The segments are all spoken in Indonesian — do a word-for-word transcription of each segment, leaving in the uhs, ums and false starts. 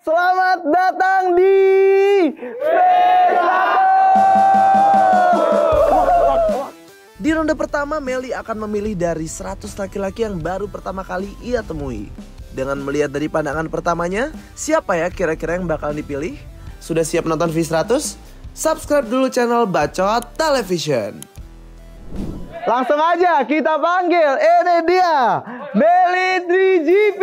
Selamat datang di Di ronde pertama, Melly akan memilih dari seratus laki-laki yang baru pertama kali ia temui. Dengan melihat dari pandangan pertamanya, siapa ya kira-kira yang bakal dipilih? Sudah siap nonton V seratus? Subscribe dulu channel Bacot Television. Langsung aja kita panggil, ini dia Melly tiga G P.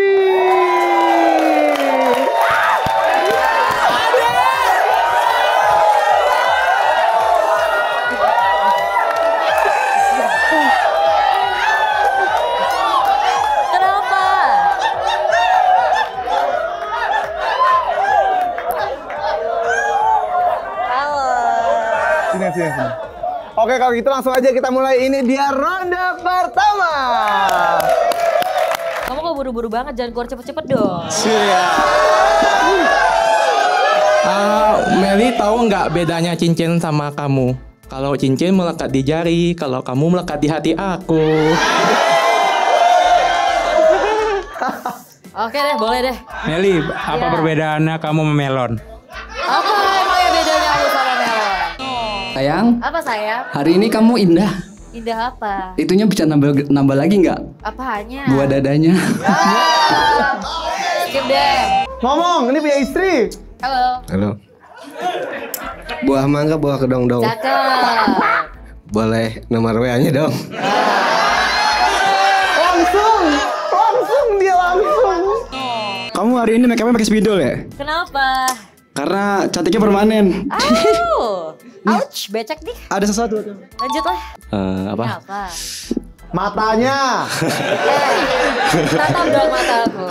Sini, sini, sini. Oke, kalau gitu langsung aja kita mulai. Ini dia ronde pertama. Kamu kok buru-buru banget, jangan keluar cepet-cepet dong. Siap. Uh, Melly tahu nggak bedanya cincin sama kamu? Kalau cincin melekat di jari, kalau kamu melekat di hati aku. Oke deh, boleh deh. Melly, apa ya. Perbedaannya kamu sama melon? Apa emangnya bedanya aku sama melon? Sayang, apa sayang? hari ini kamu indah. Indah apa? Itunya bisa nambah nambah lagi nggak? Apanya? Buah dadanya. Ah, skip deh. Ngomong, ini punya istri. Halo. Halo. Buah mangga, buah kedong-dong. Cakep. Boleh nomor W A-nya dong. Langsung, langsung dia langsung. Kamu hari ini make up-nya pakai spidol ya? Kenapa? Karena cantiknya permanen. Au. Ouch, becek nih. Ada sesuatu tuh. Lanjut lah. Uh, apa? Ini apa? Matanya. Eh, tatap dong mata aku.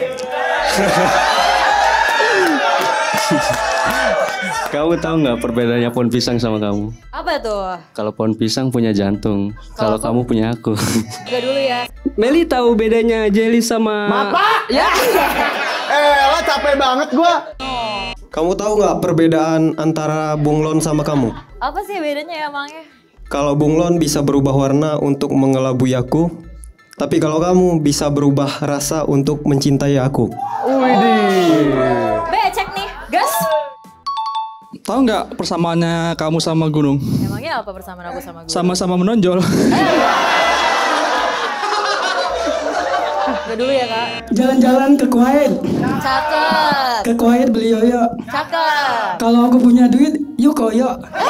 Kamu tahu nggak perbedaannya pohon pisang sama kamu? Apa tuh? Kalau pohon pisang punya jantung, kalau kamu punya aku. Enggak dulu ya. Melly tahu bedanya jelly sama Mata? Ya. Eh, lo capek banget gua. Kamu tahu nggak perbedaan antara bunglon sama kamu? Apa sih bedanya ya emangnya? Kalau bunglon bisa berubah warna untuk mengelabui aku, tapi kalau kamu bisa berubah rasa untuk mencintai aku. Widih. Becek nih, gas. Tahu nggak persamaannya kamu sama gunung? Emangnya apa persamaan aku sama gue? Sama-sama menonjol. Udah dulu ya kak. Jalan-jalan ke Kuwait. Cakep. Ke Kuwait beli yoyo. Cakep. Kalau aku punya duit, yuk koyo.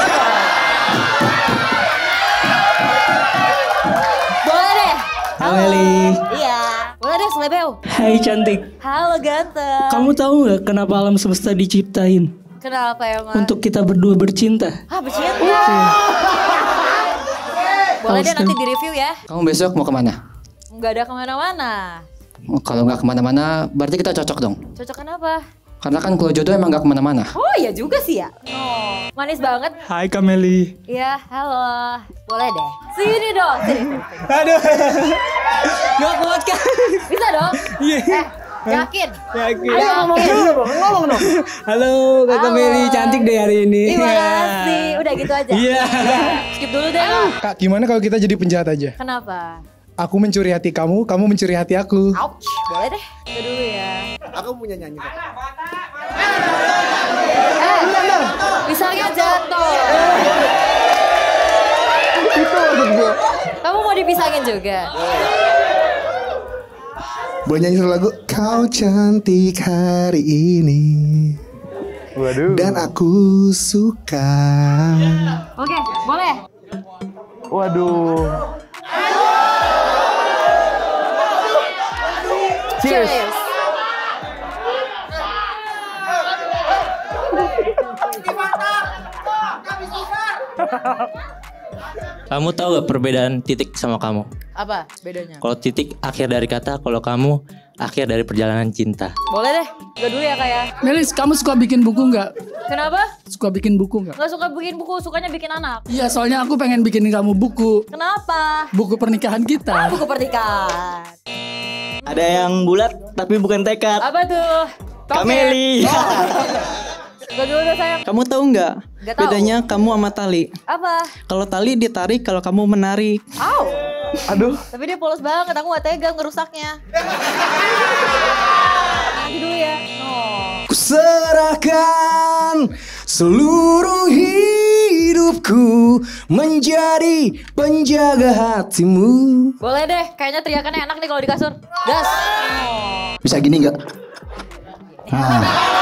Boleh deh. Halo Eli. Iya. Boleh deh selebeo. Hai cantik. Halo ganteng. Kamu tahu nggak kenapa alam semesta diciptain? Kenapa emang? Untuk kita berdua bercinta. Ah bercinta. Boleh deh nanti di review ya. Kamu besok mau kemana? Nggak ada kemana-mana. Oh, kalau nggak kemana-mana, berarti kita cocok dong. Cocok kenapa? Karena kan kalau jodoh emang nggak kemana-mana. Oh iya juga sih ya. Oh, manis banget. Hai Kak Melly. Iya, halo. Boleh deh. Sini dong. Sini. Aduh. Gak kuat kan? Bisa dong? Iya. Eh, yakin? Yakin. Ayo ngomong dulu, ngomong dong. Halo Kakak Halo. Melly, cantik deh hari ini. Terima kasih. Udah gitu aja. Iya. Skip dulu deh. Kak, gimana kalau kita jadi penjahat aja? Kenapa? Aku mencuri hati kamu, kamu mencuri hati aku. Ouch. Boleh deh. Udah dulu ya. Aku punya nyanyi. Eh, pisangnya jatuh. Itu maksud gue. Kamu mau dipisangin juga? Boleh nyanyi satu lagu? Kau cantik hari ini. Waduh. Dan aku suka. Oke, boleh. Waduh. Cheers. Cheers. Kamu tahu gak perbedaan titik sama kamu? Apa bedanya? Kalau titik akhir dari kata, kalau kamu akhir dari perjalanan cinta. Boleh deh. Udah dulu ya kak ya. Melis, kamu suka bikin buku nggak? Kenapa? Suka bikin buku nggak? Nggak suka bikin buku, sukanya bikin anak. Iya, soalnya aku pengen bikin kamu buku. Kenapa? Buku pernikahan Ah, kita. buku pernikahan. Ada yang bulat tapi bukan tekad. Apa tuh? Kak Melly. Gak dulu deh sayang. Kamu tahu nggak Nggak tahu. bedanya kamu sama tali? Apa? Kalau tali ditarik, kalau kamu menarik. Au. Aduh. Tapi dia polos banget, aku gak tega ngerusaknya. Nanti dulu ya. No. serahkan seluruh hidupku menjadi penjaga hatimu. Boleh deh, kayaknya teriakannya enak nih kalau di kasur. Gas. Bisa gini nggak? Nah.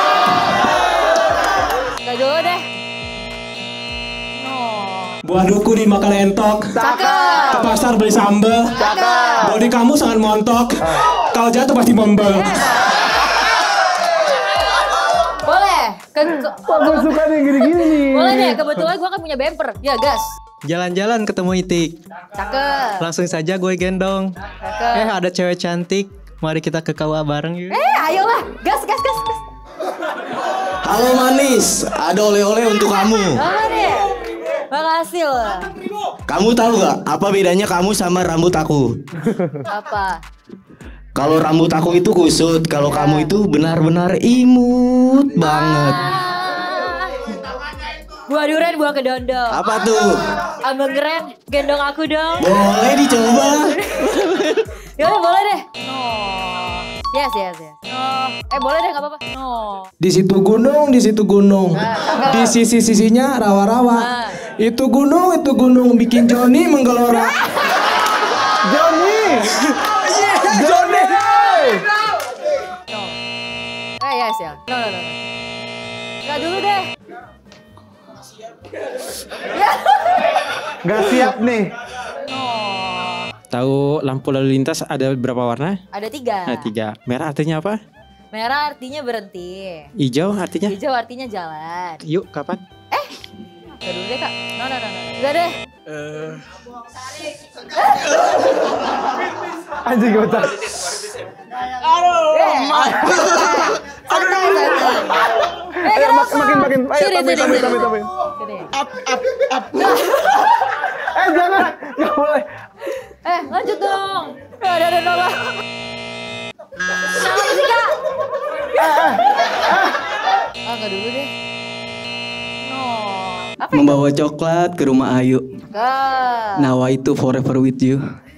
Gak dulu deh. Buah duku dimakan entok. Cakep. Ke pasar beli sambal. Cakep. Body kamu sangat montok. Kalau jatuh pasti membel. Boleh. Ke, ke, Gue suka nih gini-gini nih. boleh deh, kebetulan gue kan punya bemper. Ya gas. Jalan-jalan ketemu Itik. Cakep. Langsung saja gue gendong. Cakep. Eh ada cewek cantik. Mari kita ke K U A bareng yuk. Eh ayolah. Gas, gas, gas. gas. Halo manis, ada oleh-oleh untuk kamu. Apa deh? Makasih loh. Kamu tahu gak apa bedanya kamu sama rambut aku? Apa? Kalau rambut aku itu kusut, kalau kamu itu benar-benar imut banget. Buah durian, buah kedondong. Apa tuh? Abang keren, gendong aku dong. Boleh dicoba. Yaudah boleh deh. No. Yes, yes, yes. No. Eh boleh deh, gak apa-apa. No. Di situ gunung, di situ gunung. Di sisi-sisinya rawa-rawa. Nah. Itu gunung, itu gunung bikin Joni menggelora. Johnny. Johnny. No. Eh yes ya. No, no, no. Gak dulu deh. Gak siap nih. No. Tahu lampu lalu lintas ada berapa warna? Ada tiga. Ada tiga. Merah artinya apa? Merah artinya berhenti. Hijau artinya? Hijau artinya jalan. Yuk, kapan? Eh, gak dulu deh kak. No, no, no, no. Udah deh. Eh, Anjing gue tak. Aduh. Eh, santai, santai. Eh, Ayo mak- kenapa? makin makin. Ayo Sini, tapi sini, tapi sini. tapi tapi. Sini. Up up up. Eh jangan, nggak boleh. Eh, lanjut dong. Gak ada, ada, ada. Kenapa sih kak? Ah, gak dulu deh. No. Apa itu? Membawa coklat ke rumah Ayu. Gak. Nawa itu forever with you.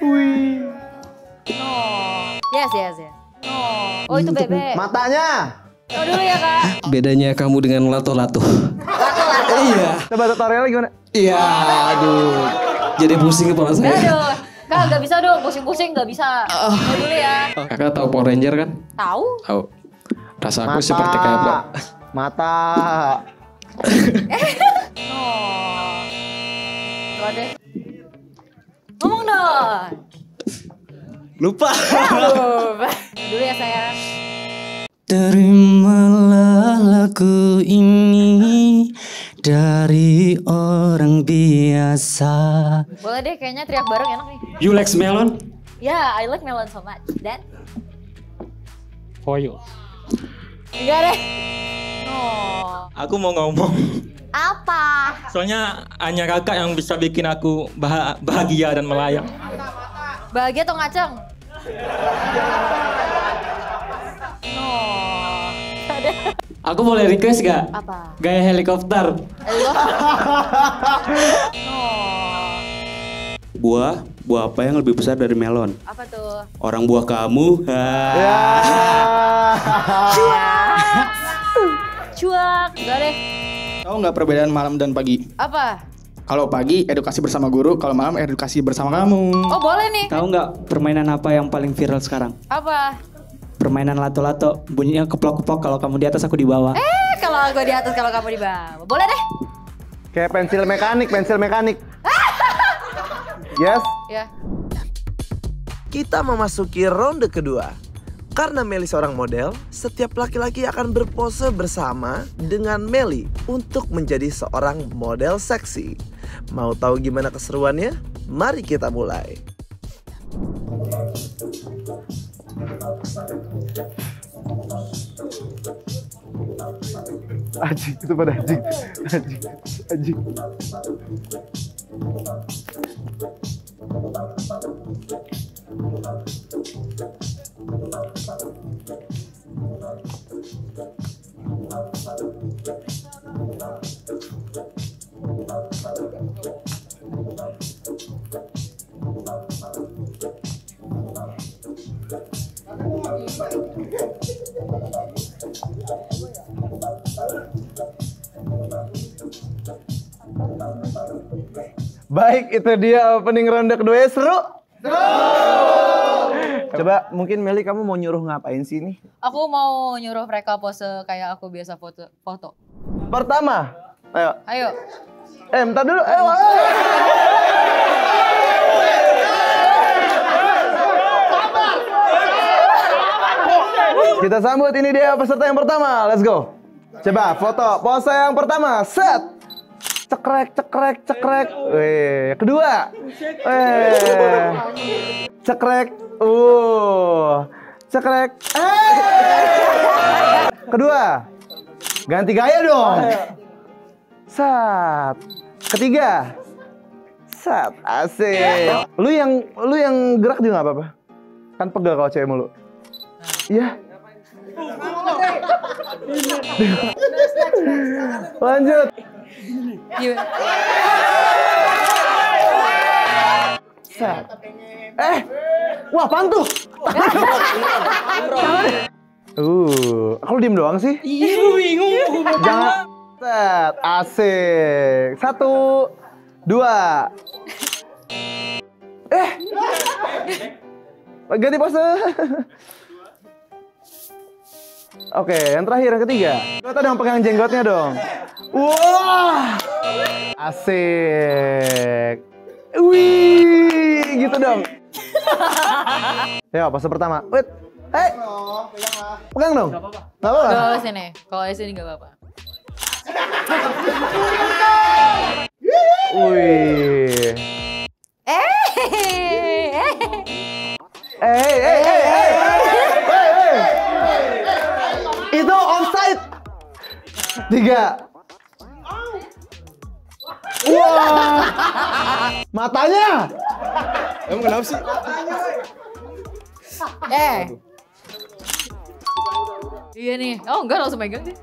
No. Yes, yes, yes. No. Oh itu bebek. Matanya. No dulu ya kak. Bedanya kamu dengan lato-lato. Lato-lato. Iya. Coba tutorialnya gimana? Iya, aduh. Jadi pusing kepala saya. Aduh. Kak gak bisa dong, pusing-pusing gak bisa. No dulu ya. Kakak tahu Power Ranger kan? Tahu? Tahu. Rasa aku seperti kayak apa? Mata. No. Gak deh. Ngomong dong. Lupa. Aduh. Dulu ya sayang. Terimalah lagu ini dari orang biasa. Boleh deh, kayaknya teriak bareng enak nih. You like melon? Yeah, I like melon so much. Dan? For you. Enggak deh. No. Aku mau ngomong. Apa? Soalnya hanya kakak yang bisa bikin aku bah- bahagia dan melayang. Bahagia atau ngaceng? No. Ada. Aku boleh request gak? Apa? Gaya helikopter. Elo. No. Buah, buah apa yang lebih besar dari melon? Apa tuh? Orang buah kamu. Ya. Cuak. Cuak. Enggak deh. Tahu nggak perbedaan malam dan pagi? Apa? Kalau pagi edukasi bersama guru, kalau malam edukasi bersama kamu. Oh boleh nih. Tahu nggak permainan apa yang paling viral sekarang? Apa? Permainan lato-lato. Bunyinya keplok-keplok kalau kamu di atas aku di bawah. Eh kalau gue di atas kalau kamu di bawah. Boleh deh. Kayak pensil mekanik, pensil mekanik. Yes. Ya. Kita memasuki ronde kedua. Karena Meli seorang model, setiap laki-laki akan berpose bersama dengan Meli untuk menjadi seorang model seksi. Mau tahu gimana keseruannya? Mari kita mulai. Anjing, itu pada anjing. Anjing, anjing. Baik, itu dia opening ronde kedua ya. Seru? Seru! Coba mungkin Meli kamu mau nyuruh ngapain sih ini? Aku mau nyuruh mereka pose kayak aku biasa foto. foto. Pertama, ayo. Ayo. Eh, bentar dulu. Ayo, ayo. Kita sambut, ini dia peserta yang pertama. Let's go. Coba foto pose yang pertama. Set. Cekrek, cekrek, cekrek. Wih, kedua. Wih. Cekrek. Uh. Cekrek. Eh. Kedua. Ganti gaya dong. Set. Ketiga. Set. Asik. Lu yang lu yang gerak juga nggak apa-apa. Kan pegel kalau cewek mulu. Iya. Lanjut. Set. Eh, wah pantuh. Uh, aku diem doang sih. Iya, bingung. Jangan. Set, asik. Satu, dua. Eh, ganti pose. Oke, yang terakhir, yang ketiga. Kita dong pegang jenggotnya dong. Wah, asik. Wih, gitu dong. Ya, pose pertama. Wait, hey, pegang dong. Gak apa-apa. Gak apa-apa. Gak apa-apa sini. Kalau di sini gak apa-apa. Wih. Eh, Eh, eh, eh, eh, eh, itu offside. Tiga. Wah, matanya. Emang kenapa sih? Eh. Iya nih. Oh enggak, langsung megang sih.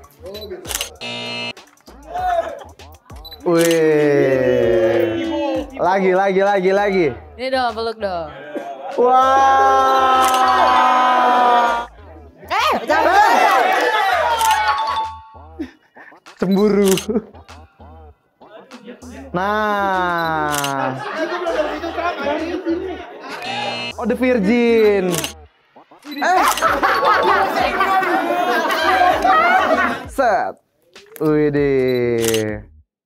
Wih. Lagi, lagi, lagi, lagi. Ini dong, peluk dong. Wah. Eh, jangan. Cemburu. Nah. Oh, The Virgin. Eh. Set. Widih.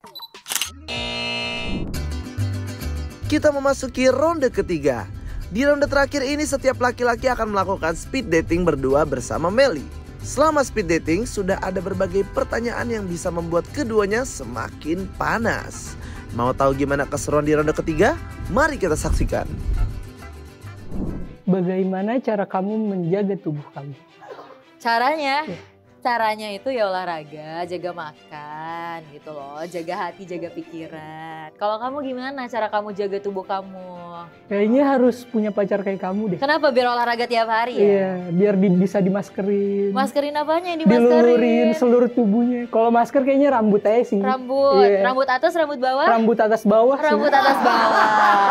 Kita memasuki ronde ketiga. Di ronde terakhir ini setiap laki-laki akan melakukan speed dating berdua bersama Meli. Selama speed dating sudah ada berbagai pertanyaan yang bisa membuat keduanya semakin panas. Mau tahu gimana keseruan di ronde ketiga? Mari kita saksikan. Bagaimana cara kamu menjaga tubuh kamu? Caranya? Caranya itu ya olahraga, jaga makan gitu loh, jaga hati, jaga pikiran. Kalau kamu gimana cara kamu jaga tubuh kamu? Kayaknya harus punya pacar kayak kamu deh. Kenapa? Biar olahraga tiap hari ya? Iya, biar di, bisa dimaskerin. Maskerin apanya yang dimaskerin? Dilururin seluruh tubuhnya. Kalau masker kayaknya rambut aja sih. Rambut, iya. Rambut atas, rambut bawah? Rambut atas bawah sih. Rambut atas bawah.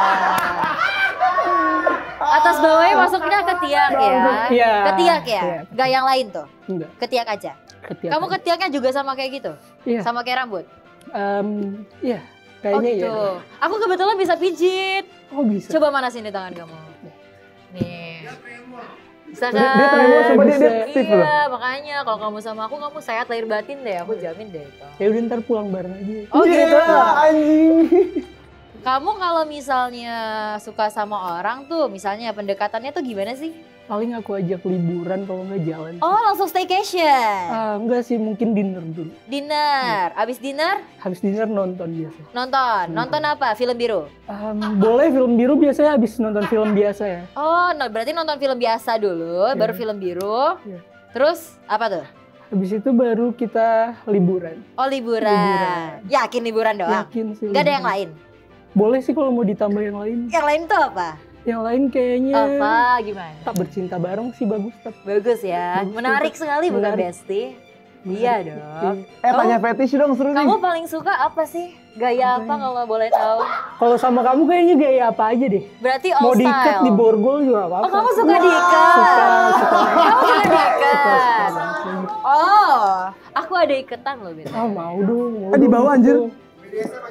Atas bawahnya masuknya ketiak ya? Iya. Ketiak ya? Iya. Gak yang lain tuh? Enggak. Ketiak aja? Ketiak Kamu aja. ketiaknya juga sama kayak gitu? Iya. Sama kayak rambut? Um, iya, Oh kayaknya gitu. iya. Aku kebetulan bisa pijit. Oh bisa. Coba mana sini tangan kamu? Nih. Bisa kan? Dia, dia tremor, coba dia, dia aktif loh. Iya, makanya kalau kamu sama aku, kamu sehat lahir batin deh. Aku jamin deh itu. Ya udah ntar pulang bareng aja. Oh gitu. Anjing. Kamu kalau misalnya suka sama orang tuh, misalnya pendekatannya tuh gimana sih? Paling aku ajak liburan kalau nggak jalan. Oh langsung staycation? Ah, enggak sih, mungkin dinner dulu. Dinner, abis dinner? Habis dinner nonton biasa. Nonton, nonton apa? Film biru? Um, boleh film biru biasanya habis nonton film biasa ya. Oh, no, berarti nonton film biasa dulu, Iya. baru film biru. Iya. Terus apa tuh? Habis itu baru kita liburan. Oh liburan. Liburan. Yakin liburan doang? Yakin sih. Gak ada yang liburan. lain? Boleh sih kalau mau ditambah yang lain. Yang lain tuh apa? Yang lain kayaknya Apa? Gimana? tak bercinta bareng sih bagus. Tak. Bagus ya. Bagus. Menarik sekali bukan Menarik. Besti? Iya dong. Eh, tanya fetish dong, seru nih. Kamu paling suka apa sih? Gaya apa kalau boleh tahu? Kalau sama kamu kayaknya gaya apa aja deh. Berarti all Mau style. diikat di borgol juga apa-apa. Oh kamu suka diikat? Suka, suka. Kamu suka diikat? Suka. Oh, aku ada iketan loh, Beta. Ah mau dong. Mau Ah, di dong, bawah, gitu. anjir.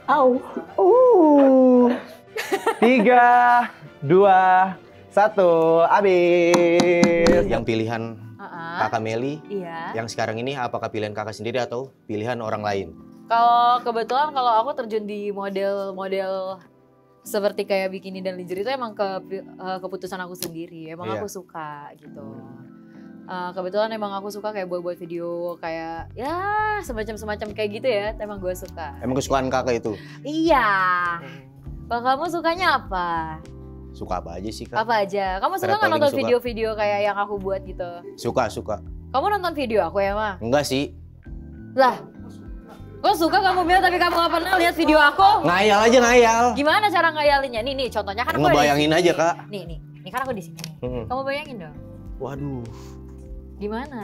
Au. Uh. Tiga, dua, satu, habis. Yang pilihan Uh-uh. kakak Meli, Iya. yang sekarang ini apakah pilihan kakak sendiri atau pilihan orang lain? Kalau kebetulan kalau aku terjun di model-model seperti kayak bikini dan lingerie itu emang ke uh, keputusan aku sendiri. Emang Iya. aku suka gitu. Uh, kebetulan emang aku suka kayak buat-buat video kayak ya semacam-semacam kayak gitu ya. Emang gue suka. Emang kesukaan kakak itu? Iya. Kalau kamu sukanya apa? Suka apa aja sih kak? Apa aja? Kamu suka nggak Traveling nonton suka. video-video kayak yang aku buat gitu? Suka, suka. Kamu nonton video aku ya, Ma? Enggak sih. Lah, kok suka kamu bilang tapi kamu gak pernah lihat video aku? Ngayal aja ngayal. Gimana cara ngayalinnya? Nih, nih contohnya kan aku ada di Ngebayangin sini. aja kak. Nih, nih. Nih kan aku di sini. Hmm. Kamu bayangin dong. Waduh. Gimana?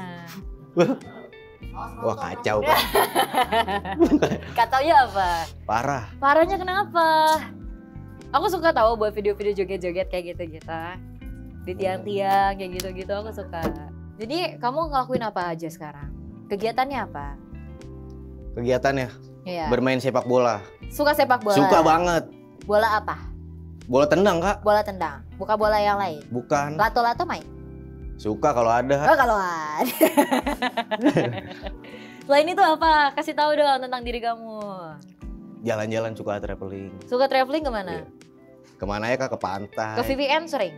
Wah kacau kak. Katanya apa? Parah. Parahnya kenapa? Aku suka tahu buat video-video joget-joget kayak gitu-gitu. Di tiang-tiang kayak gitu-gitu aku suka. Jadi kamu ngelakuin apa aja sekarang? Kegiatannya apa? Kegiatannya? Iya. Bermain sepak bola. Suka sepak bola? Suka banget. Bola apa? Bola tendang kak. Bola tendang? Bukan bola yang lain? Bukan. Lato-lato main? Suka kalau ada. Oh kalau ada. Selain itu apa? Kasih tahu dong tentang diri kamu. Jalan-jalan suka traveling. Suka traveling kemana? Kemana ya kak? Ke pantai. Ke V P N sering?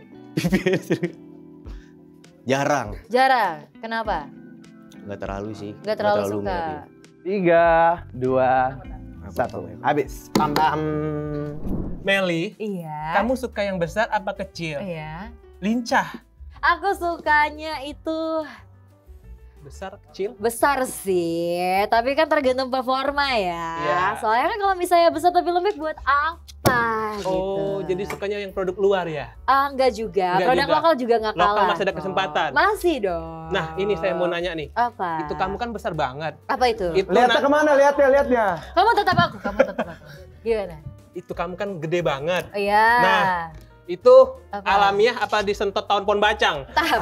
Jarang. Jarang. Kenapa? Nggak terlalu sih. Nggak terlalu, suka. ngeliatin. Tiga, dua, satu, habis. Pam pam. Meli, Iya. kamu suka yang besar apa kecil? Iya. Lincah. Aku sukanya itu Besar, kecil? besar sih, tapi kan tergantung performa ya. Iya. Soalnya kan kalau misalnya besar tapi lembek buat apa Oh, gitu. jadi sukanya yang produk luar ya? Ah, enggak juga. Enggak Produk juga. lokal juga nggak kalah. Lokal masih ada kok. kesempatan. Masih dong. Nah, ini saya mau nanya nih. Apa? Itu kamu kan besar banget. Apa itu? Itu Lihatnya na- kemana? Lihatnya, lihatnya. Kamu tetap aku, kamu tetap aku. Gimana? Itu kamu kan gede banget. Iya. Nah, itu Apa? alamiah apa disentot tahun pon bacang?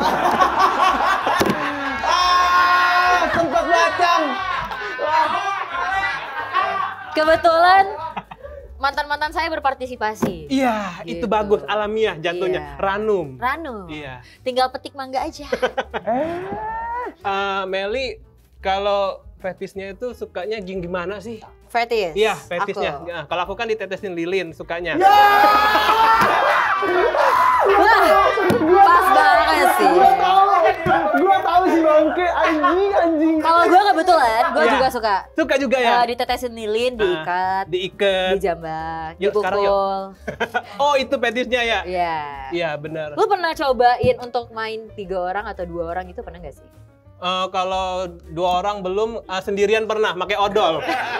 Sempat bacang. Kebetulan mantan-mantan saya berpartisipasi. Iya, itu Gitu. bagus alamiah jatuhnya. Iya. Ranum. Ranu. Iya. Tinggal petik mangga aja. Eh, Meli, kalau fetisnya itu sukanya ging gimana sih? Fetis. Iya, fetisnya. Aku. Nah, kalau aku kan ditetesin lilin sukanya. Pas banget sih. Gua tahu sih bangke, anjing anjing. Kalau gue kebetulan, gue Iya. juga suka. Suka juga ya? Eh, ditetesin lilin, diikat, Diikat. dijambak, Yuk, sekarang yuk. dipukul. Oh, itu fetisnya ya? Iya. Iya, benar. Lu pernah cobain untuk main tiga orang atau dua orang itu pernah gak sih? Eh, kalau dua orang belum, eh, sendirian pernah, pakai odol.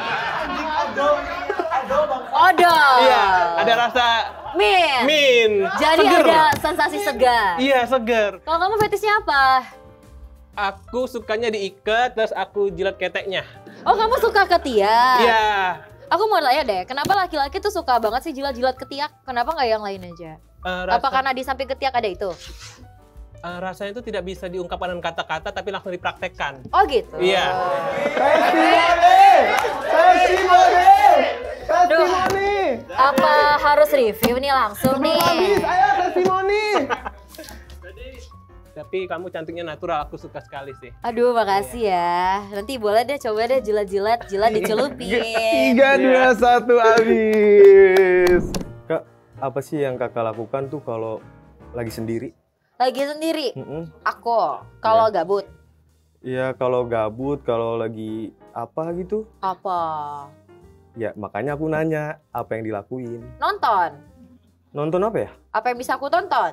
Odol. Iya, ada rasa Min. min. Jadi Seger. ada sensasi segar. Iya, seger. Kalau kamu fetisnya apa? Aku sukanya diikat, terus aku jilat keteknya. Oh, kamu suka ketiak? Iya. Aku mau tanya deh, kenapa laki-laki tuh suka banget sih jilat-jilat ketiak? Kenapa nggak yang lain aja? Eh, Apa rasa- karena di samping ketiak ada itu? eh, rasanya itu tidak bisa diungkapkan dengan kata-kata, tapi langsung dipraktekkan. Oh gitu? Iya. Testimoni. Testimoni. Testimoni. Apa harus review nih langsung nih? Habis, ayo testimoni. Tapi kamu cantiknya natural, aku suka sekali sih. Aduh, makasih ya. Nanti boleh deh, coba deh jilat-jilat, jilat dicelupin. Tiga, dua, satu, habis. Kak, apa sih yang kakak lakukan tuh kalau lagi sendiri? Lagi sendiri? Mm-mm. Aku, kalau gabut. Iya, kalau gabut, kalau lagi apa gitu. Apa? Ya, makanya aku nanya, apa yang dilakuin? Nonton. Nonton apa ya? Apa yang bisa aku tonton?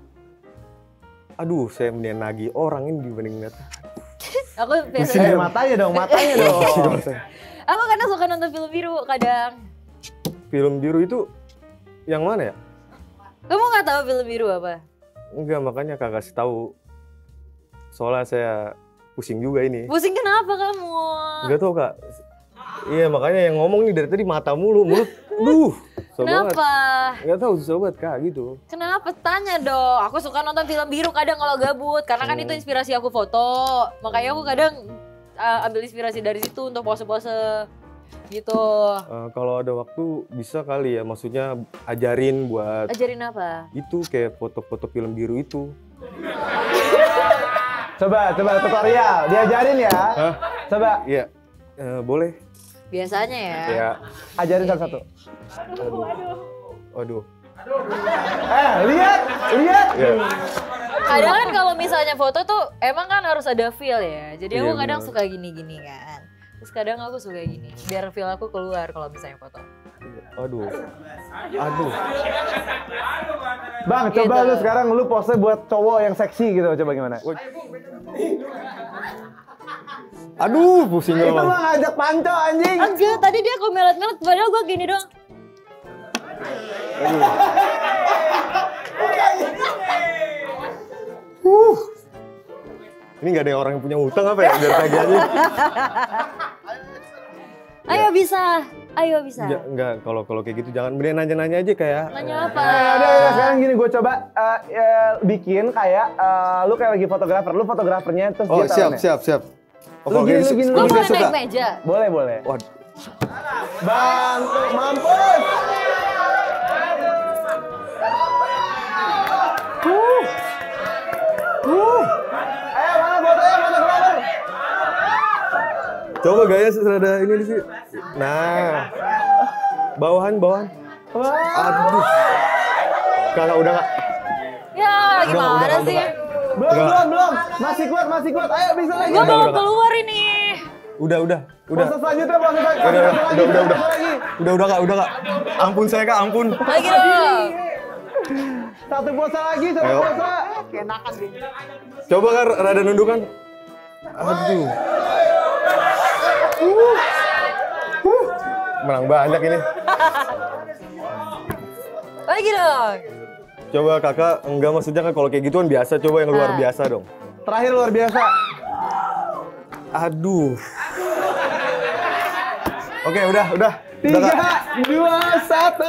Aduh, saya mendingan nagih orang ini dibanding lihat. Aku Pusing biasanya... matanya dong, matanya dong. Aku kadang suka nonton film biru, kadang. Film biru itu yang mana ya? Kamu nggak tahu film biru apa? Enggak, makanya kakak kasih tahu. Soalnya saya pusing juga ini. Pusing kenapa kamu? Enggak tahu kak. Iya, makanya yang ngomong nih dari tadi mata mulu, mulut. Duh, susah banget. Kenapa? Enggak tahu, susah banget kak gitu. Kenapa? Tanya dong. Aku suka nonton film biru kadang kalau gabut. Karena kan Hmm. itu inspirasi aku foto. Makanya aku kadang uh, ambil inspirasi dari situ untuk pose-pose Gitu. Uh, kalau ada waktu bisa kali ya, maksudnya ajarin buat Ajarin apa? itu kayak foto-foto film biru itu. Coba, coba tutorial, diajarin ya. Hah? Coba. Iya, uh, boleh. Biasanya ya. Ya. Ajarin satu-satu. Waduh. Eh, lihat, lihat. Ya. Kadang kan kalau misalnya foto tuh emang kan harus ada feel ya. Jadi aku Iya, kadang benar. suka gini-gini kan. Terus kadang aku suka gini, biar feel aku keluar kalau misalnya foto. Aduh. Aduh. Bang, Gitu. coba lu sekarang lu pose buat cowok yang seksi gitu, coba gimana? Aduh, pusing Itu banget. mah ngajak panco anjing. Enggak, tadi dia kok melet-melet, padahal gue gini doang. Uh. Ini nggak ada yang orang yang punya utang apa ya biar tagihannya? Ayo bisa, ayo bisa. Ja, enggak, kalau kalau kayak gitu jangan mending nanya-nanya aja kayak. Nanya apa? Eh, udah, udah, sekarang gini gue coba eh, ya, bikin kayak eh, lu kayak lagi fotografer, lu fotografernya terus Oh, dia siap, tangannya. siap, siap. Lu gini, lu gini, lu Gue gini. boleh naik meja? Boleh, boleh. Waduh. Bantu, mampus. Uh. Uh. Ayo, mana fotonya, fotografer? Coba gaya serada ini sih. Nah. Bawahan, bawahan. Aduh. Kakak udah nggak? Ya, gimana udah, udah, sih? udah. Belum, Enggak. belum, belum. Masih kuat, masih kuat. Ayo, bisa lagi. Gue Udah, mau udah. keluar ini. Udah, udah, udah. Pose selanjutnya, pose selanjutnya. Udah, udah, Pose udah, udah, udah. lagi. Udah, udah kak, udah kak. Ampun saya kak, ampun. Lagi dong. Satu pose lagi, satu Ayo. pose. Coba kak, rada nundukan. Aduh. Menang banyak ini. Lagi dong. Coba kakak, enggak maksudnya kan kalau kayak gituan biasa, coba yang luar Ah. biasa dong. Terakhir luar biasa. Aduh. Oke, udah, udah. Udah, Tiga, Kak. dua, satu.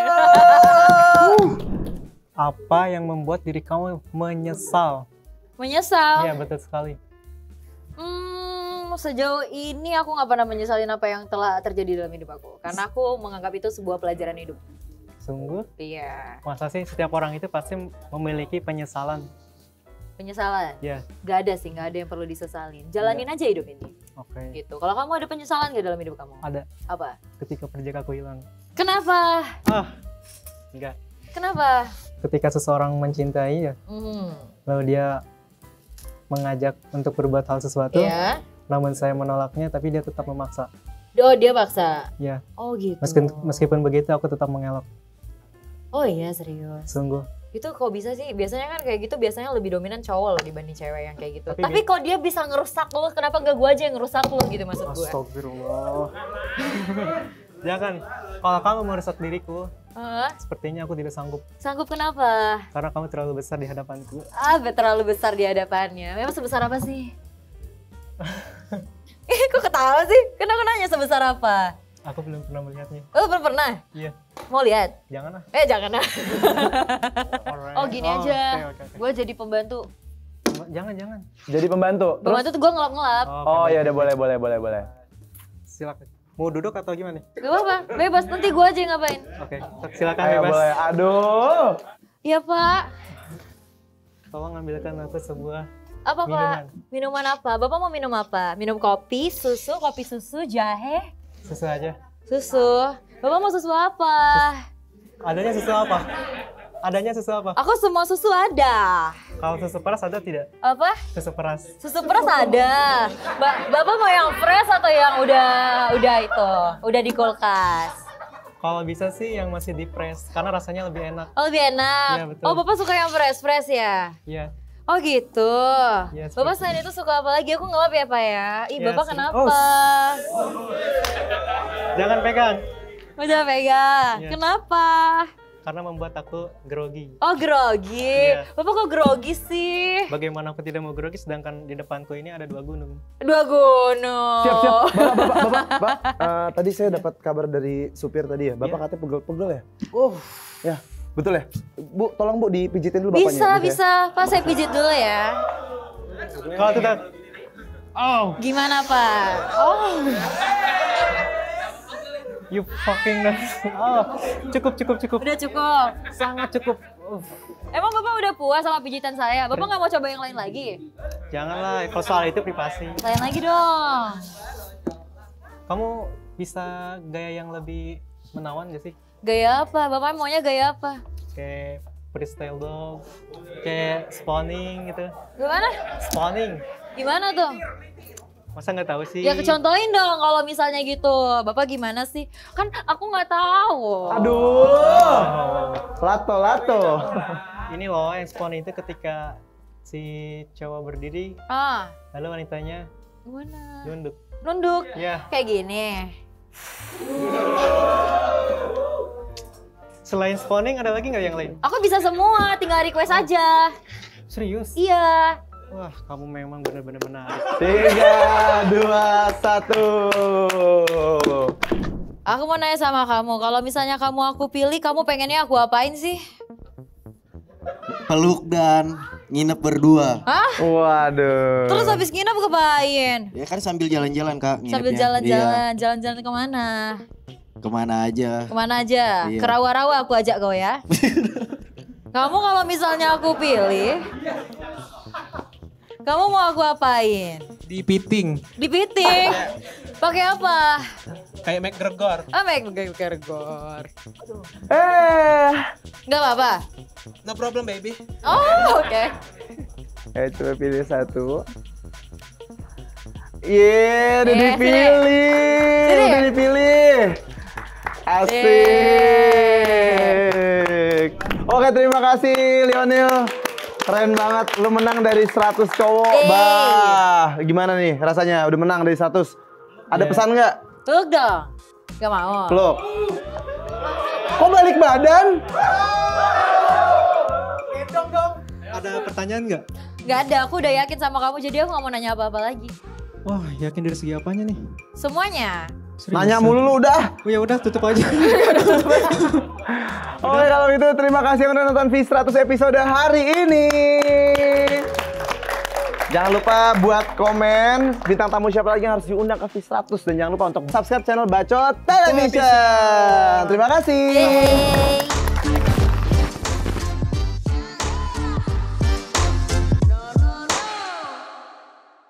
Apa yang membuat diri kamu menyesal? Menyesal. Iya, betul sekali. Hmm, sejauh ini aku nggak pernah menyesalin apa yang telah terjadi dalam hidup aku. Karena aku menganggap itu sebuah pelajaran hidup. Sungguh? Iya. Masa sih setiap orang itu pasti memiliki penyesalan? Penyesalan? Iya. Gak ada sih, gak ada yang perlu disesalin. Jalanin aja hidup ini. Oke. Gitu. Kalau kamu ada penyesalan gak dalam hidup kamu? Ada. Apa? Ketika perjakaku hilang. Kenapa? Ah, enggak. Kenapa? Ketika seseorang mencintai ya, Hmm. lalu dia mengajak untuk berbuat hal sesuatu, Iya. namun saya menolaknya, tapi dia tetap memaksa. Oh, dia paksa? Ya. Oh gitu. Meskipun, meskipun begitu, aku tetap mengelak. Oh iya, serius. Sungguh. Itu kok bisa sih? Biasanya kan kayak gitu biasanya lebih dominan cowok loh dibanding cewek yang kayak gitu. Tapi Tapi, dia- kok dia bisa ngerusak lo, kenapa gak gue aja yang ngerusak lo gitu maksud gue. Astagfirullah. Jangan. Kalau kamu merusak diriku, Hah? sepertinya aku tidak sanggup. Sanggup kenapa? Karena kamu terlalu besar di hadapanku. Ah, terlalu besar di hadapannya. Memang sebesar apa sih? Eh, kok ketawa sih? Kenapa nanya sebesar apa? Aku belum pernah melihatnya. Oh, belum pernah? Iya. Mau lihat? Jangan lah. Eh, jangan lah. Alright. Oh, gini Oh, aja. oke, oke, oke. Gue jadi pembantu. Jangan, jangan. Jadi pembantu. Terus? Pembantu tuh gue ngelap-ngelap. Oh ya udah boleh, boleh, boleh, boleh. Silakan. Mau duduk atau gimana nih? Gak apa-apa, bebas. Nanti gue aja yang ngapain. Oke, silakan Ayo bebas. boleh. Aduh. Iya, Pak. Tolong ambilkan aku sebuah Apa, minuman. Pak? Minuman apa? Bapak mau minum apa? Minum kopi, susu, kopi susu, jahe, Susu aja. susu. Bapak mau susu apa? Adanya susu apa? Adanya susu apa? Aku semua susu ada. Kalau susu peras ada tidak? Apa? Susu peras. Susu peras ada. Ba- Bapak mau yang fresh atau yang udah udah itu, udah di kulkas? Kalau bisa sih yang masih di press karena rasanya lebih enak. Oh, lebih enak. Iya, betul. Oh, Bapak suka yang fresh fresh ya? Iya. Oh gitu. Iya, Bapak seperti selain itu suka apa lagi? Aku ngelap ya, Pak ya. Ih, Iya, Bapak sih. kenapa? Oh, Jangan pegang Udah pegang. Iya. Kenapa? karena membuat aku grogi. Oh, grogi. Iya. Bapak kok grogi sih? Bagaimana aku tidak mau grogi sedangkan di depanku ini ada dua gunung. Dua gunung. Siap, siap. Bapak, bapak, bapak, Pak. Eh, tadi saya dapat kabar dari supir tadi ya. Bapak Iya. katanya pegel-pegel ya? Oh, ya. Betul ya? Bu, tolong Bu dipijitin dulu bapaknya. Bisa, bisa. Pak, saya pijit dulu ya. Kalau tidak, oh, Gimana, Pak? Oh. You fucking nuts. Oh, cukup, cukup, cukup. Udah cukup. Sangat cukup. Uh. Emang Bapak udah puas sama pijitan saya? Bapak nggak mau coba yang lain lagi? Janganlah, kalau soal itu privasi. Lain lagi dong. Kamu bisa gaya yang lebih menawan gak sih? Gaya apa? Bapak maunya gaya apa? Kayak freestyle dong, kayak spawning gitu. Gimana? Spawning. Gimana tuh? Masa nggak tahu sih? Ya kecontohin dong kalau misalnya gitu. Bapak gimana sih? Kan aku nggak tahu. Aduh. Lato, lato. Ini loh yang spawning itu ketika si cowok berdiri, Ah. lalu wanitanya Gimana? nunduk. Nunduk? Ya. Kayak gini. Selain spawning ada lagi nggak yang lain? Aku bisa semua, tinggal request aja. Serius? Iya. Wah, kamu memang benar-benar menarik. Tiga, dua, satu. Aku mau nanya sama kamu, kalau misalnya kamu aku pilih, kamu pengennya aku apain sih? Peluk dan nginep berdua. Hah? Waduh. Terus habis nginep ngapain? Ya kan sambil jalan-jalan kak. Sambil nginepnya. jalan-jalan, Iya. jalan-jalan kemana? Kemana aja. Kemana aja? Iya. Ke rawa-rawa aku ajak kau ya. Kamu kalau misalnya aku pilih, kamu mau aku apain? Dipiting. Dipiting? Pakai apa? Kayak McGregor. Ah, McGregor. Eh. Nggak apa-apa? No problem baby. Oh, oke. Eh, coba pilih satu. Yeay, udah Eh, dipilih. sini. Udah dipilih. Asik. Oke, terima kasih Lionel. Keren banget, lu menang dari seratus cowok. Yeay. Bah, gimana nih rasanya? Udah menang dari seratus. Ada pesan nggak? Peluk dong. Gak mau. Peluk. Kok balik badan? Ada pertanyaan nggak? Gak ada, aku udah yakin sama kamu jadi aku gak mau nanya apa-apa lagi. Wah, yakin dari segi apanya nih? Semuanya. Nanya mulu lu udah. Oh ya udah tutup aja. Oke, kalau gitu terima kasih yang udah nonton V seratus episode hari ini. Jangan lupa buat komen bintang tamu siapa lagi yang harus diundang ke V seratus dan jangan lupa untuk subscribe channel Bacot Television. Terima kasih. Yeay.